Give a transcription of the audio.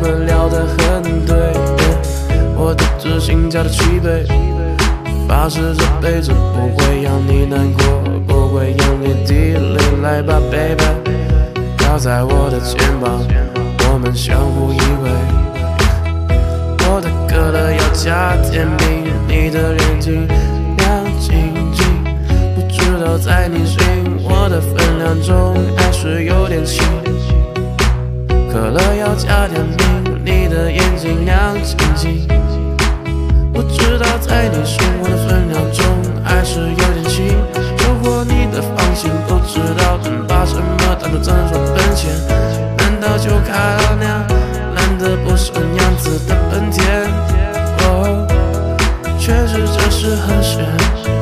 们聊得很对，我的知心加的7倍，发誓这辈子不会让你难过，不会眼泪滴泪。来吧 baby， 靠在我的肩膀，我们相互依偎。我的可乐要加甜蜜，你的眼睛亮晶晶，不知道在你心我的分量中还是有点轻。可乐要加甜蜜，你的眼睛亮晶晶，不知道在你心我的分量中还是有点轻。收获你的放心，不知道能把什么当作真说本钱，难道就开了辆烂得不像样子的本田？哦，确实这是很悬。